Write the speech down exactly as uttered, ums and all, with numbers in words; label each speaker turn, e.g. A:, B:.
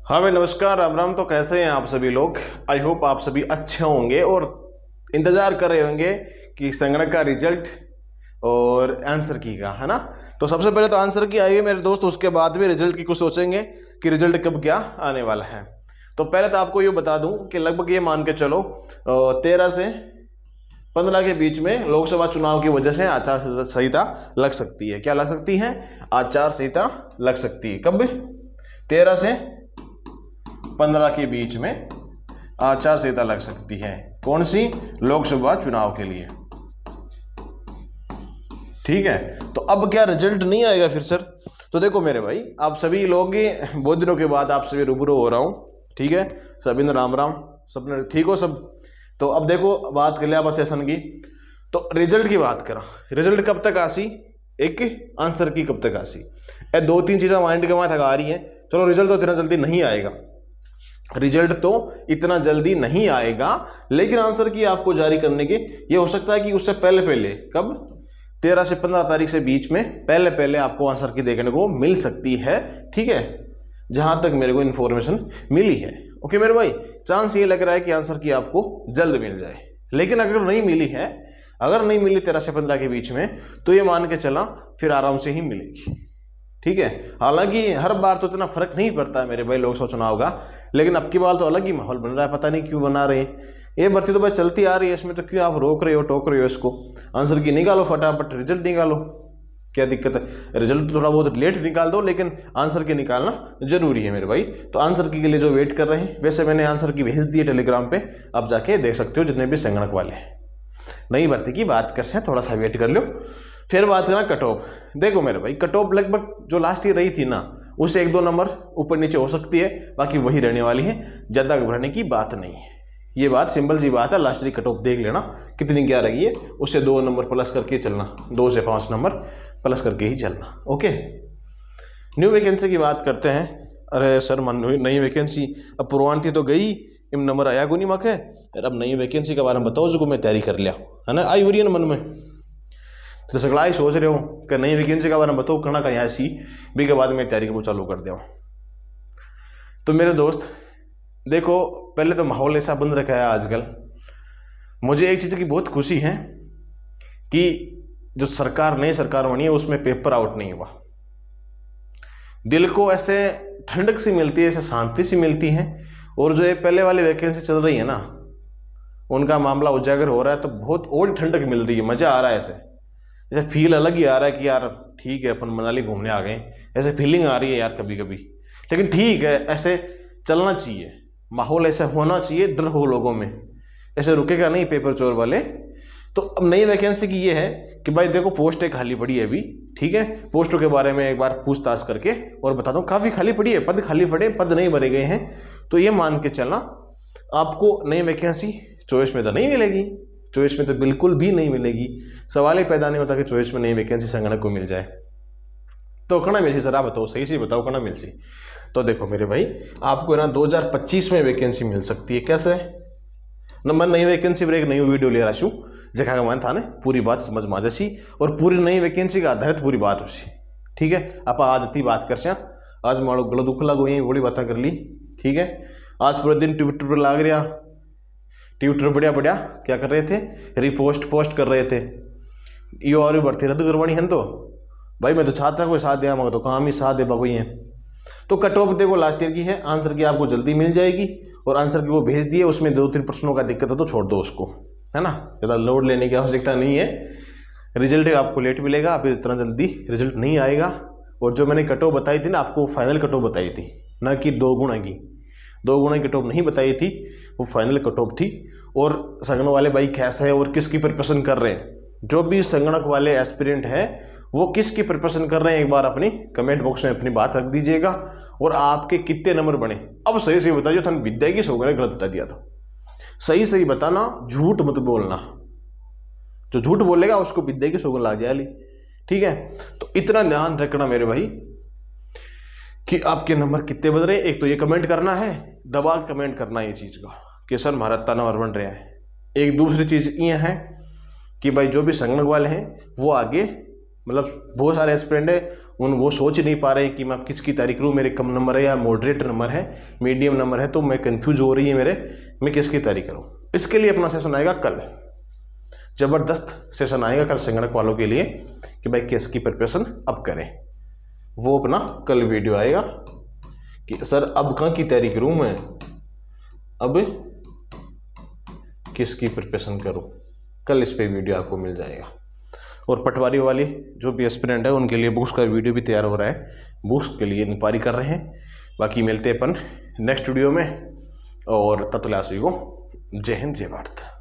A: हाँ भाई नमस्कार, राम राम। तो कैसे हैं आप सभी लोग? आई होप आप सभी अच्छे होंगे और इंतज़ार कर रहे होंगे कि संगणक का रिजल्ट और आंसर की का, है ना। तो सबसे पहले तो आंसर की आएगी मेरे दोस्त, उसके बाद भी रिजल्ट की कुछ सोचेंगे कि रिजल्ट कब क्या आने वाला है। तो पहले तो आपको ये बता दूं कि लगभग ये मान के चलो तेरह से पंद्रह के बीच में लोकसभा चुनाव की वजह से आचार संहिता लग सकती है। क्या लग सकती है? आचार संहिता लग सकती है। कब? तेरह से पंद्रह के बीच में आचार संहिता लग सकती है। कौन सी? लोकसभा चुनाव के लिए। ठीक है। तो अब क्या रिजल्ट नहीं आएगा फिर सर? तो देखो मेरे भाई, आप सभी लोग बहुत दिनों के बाद आप सभी रूबरू हो रहा हूं। ठीक है, सभी ने राम राम, सबने ठीक हो सब। तो अब देखो बात कर लिया बस सेशन की, तो रिजल्ट की बात करा। रिजल्ट कब तक आसी? एक आंसर की कब तक आसी? ए दो तीन चीज़ें माइंड के वहां थका रही है। चलो रिजल्ट तो इतना जल्दी नहीं आएगा, रिजल्ट तो इतना जल्दी नहीं आएगा, लेकिन आंसर की आपको जारी करने के ये हो सकता है कि उससे पहले पहले, कब? तेरह से पंद्रह तारीख से बीच में पहले पहले आपको आंसर की देखने को मिल सकती है। ठीक है, जहां तक मेरे को इन्फॉर्मेशन मिली है। ओके मेरे भाई, चांस ये लग रहा है कि आंसर की आपको जल्द मिल जाए। लेकिन अगर नहीं मिली है, अगर नहीं मिली तेरह से पंद्रह के बीच में, तो ये मान के चला फिर आराम से ही मिलेगी। ठीक है, हालांकि हर बार तो इतना फर्क नहीं पड़ता है मेरे भाई लोकसभा चुनाव का, लेकिन अब की बार तो अलग ही माहौल बन रहा है। पता नहीं क्यों बना रहे हैं। ये भर्ती तो भाई चलती आ रही है, इसमें तो क्यों आप रोक रहे हो, टोक रहे हो इसको? आंसर की निकालो फटाफट, रिजल्ट निकालो। क्या दिक्कत है? रिजल्ट तो थोड़ा बहुत लेट निकाल दो, लेकिन आंसर की निकालना जरूरी है मेरे भाई। तो आंसर की के लिए जो वेट कर रहे हैं, वैसे मैंने आंसर की भेज दी है टेलीग्राम पे, आप जाके देख सकते हो जितने भी संगणक वाले हैं। नई भर्ती की बात करते हैं, थोड़ा सा वेट कर लो। फिर बात करना कट ऑफ। देखो मेरे भाई, कट ऑफ लगभग जो लास्ट ईयर रही थी ना, उससे एक दो नंबर ऊपर नीचे हो सकती है, बाकी वही रहने वाली है। ज़्यादा घबराने की बात नहीं है, ये बात सिंपल सी बात है। लास्ट ईयर कट ऑफ देख लेना कितनी क्या रही है, उससे दो नंबर प्लस करके चलना, दो से पाँच नंबर प्लस करके ही चलना। ओके, न्यू वैकेंसी की बात करते हैं। अरे सर मन नई वैकेंसी, अब पुरवानती तो गई, इम नंबर आया को नहीं मक है, अब नई वैकेंसी के बारे में बताओ जो मैं तैयारी कर लिया, है ना। आई हो रही है ना मन में, तो सगला ही सोच रहे हो कि नई वैकेंसी के बारे में बताओ, करना कहीं ऐसी भी के बाद में तैयारी को चालू कर दिया। तो मेरे दोस्त देखो, पहले तो माहौल ऐसा बन रखा है आजकल। मुझे एक चीज़ की बहुत खुशी है कि जो सरकार नई सरकार बनी है उसमें पेपर आउट नहीं हुआ। दिल को ऐसे ठंडक सी मिलती है, ऐसे शांति सी मिलती है। और जो ये पहले वाली वैकेंसी चल रही है ना, उनका मामला उजागर हो रहा है, तो बहुत और ठंडक मिल रही है, मज़ा आ रहा है। ऐसे ऐसे फील अलग ही आ रहा है कि यार ठीक है, अपन मनाली घूमने आ गए, ऐसे फीलिंग आ रही है यार कभी कभी। लेकिन ठीक है, ऐसे चलना चाहिए, माहौल ऐसा होना चाहिए, डर हो लोगों में, ऐसे रुकेगा नहीं पेपर चोर वाले। तो अब नई वैकेंसी की ये है कि भाई देखो, पोस्टें खाली पड़ी है अभी। ठीक है, पोस्टों के बारे में एक बार पूछताछ करके और बता दूं, काफ़ी खाली पड़ी है, पद खाली पड़े, पद नहीं भरे गए हैं। तो ये मान के चलना आपको नई वैकेंसी चॉइस में तो नहीं मिलेगी, चॉइस में तो बिल्कुल भी नहीं मिलेगी। सवाल ही पैदा नहीं होता कि चॉइस में नई वैकेंसी संगणक को मिल जाए। तो कना मिल सी सर, आप बताओ, सही से बताओ कना मिल सी। तो देखो मेरे भाई, आपको ना दो हज़ार पच्चीस में वैकेंसी मिल सकती है। कैसे? नंबर नई वैकेंसी पर एक नई वीडियो ले रहा छू, जगह का मन था ना पूरी बात समझ में आ जासी, और पूरी नई वैकेंसी का आधारित पूरी बात हो सी। ठीक है, आप आज इतनी बात कर से, आज मारो गला दुख लगो, यही बड़ी बातें कर ली। ठीक है, आज पूरे दिन ट्विटर पर लाग रहा, ट्विटर बढ़िया बढ़िया क्या कर रहे थे, रिपोस्ट पोस्ट कर रहे थे। यो और भर्ती रद्द करवानी है तो भाई मैं तो छात्रा को साथ दिया, मगर तो काम ही साथ दे कोई है। तो कट ऑफ देखो लास्ट ईयर की है, आंसर की आपको जल्दी मिल जाएगी, और आंसर की वो भेज दिए, उसमें दो तीन प्रश्नों का दिक्कत है तो छोड़ दो उसको, है ना। ज़्यादा लोड लेने की आवश्यकता नहीं है। रिजल्ट आपको लेट मिलेगा, अभी इतना जल्दी रिजल्ट नहीं आएगा। और जो मैंने कट ऑफ बताई थी ना आपको, फाइनल कट ऑफ बताई थी, ना कि दो गुना की, दो गुना की कट ऑफ नहीं बताई थी, वो फाइनल कट ऑफ थी। और संगणक वाले भाई कैसे है और किसकी प्रिपरेशन कर रहे हैं, जो भी संगणक वाले एस्पिरेंट हैं वो किसकी प्रिपरेशन कर रहे हैं, एक बार अपनी कमेंट बॉक्स में अपनी बात रख दीजिएगा। और आपके कितने नंबर बने, अब सही सही बताइए। थन विद्या की सो गलत बता दिया था, सही सही बताना, झूठ मत बोलना। जो झूठ बोलेगा उसको विद्या की सौगंध लाग जाए। ठीक है, तो इतना ध्यान रखना मेरे भाई कि आपके नंबर कितने बन रहे हैं। एक तो ये कमेंट करना है, दबा कमेंट करना है ये चीज़ का कि सर हमारा इतना नंबर बन रहा है। एक दूसरी चीज़ ये है कि भाई जो भी संगणक वाले हैं वो आगे मतलब बहुत सारे एस्पिरेंट है, उन वो सोच नहीं पा रहे कि मैं किसकी तैयारी करूँ, मेरे कम नंबर है या मॉडरेट नंबर है, मीडियम नंबर है, तो मैं कंफ्यूज हो रही है मेरे, मैं किसकी तैयारी करूँ। इसके लिए अपना सेशन आएगा कल, ज़बरदस्त सेशन आएगा कल संगणक वालों के लिए कि भाई किसकी प्रिपरेशन अब करें। वो अपना कल वीडियो आएगा कि सर अब कहाँ की तैयारी करूँ मैं, अब किसकी प्रिपरेशन करूँ, कल इस पे वीडियो आपको मिल जाएगा। और पटवारी वाली जो भी एस्पिरेंट है उनके लिए बुक्स का वीडियो भी तैयार हो रहा है, बुक्स के लिए इंक्वायरी कर रहे हैं। बाकी मिलते हैं अपन नेक्स्ट वीडियो में, और तब तक आप सभी को जय हिंद जय भारत।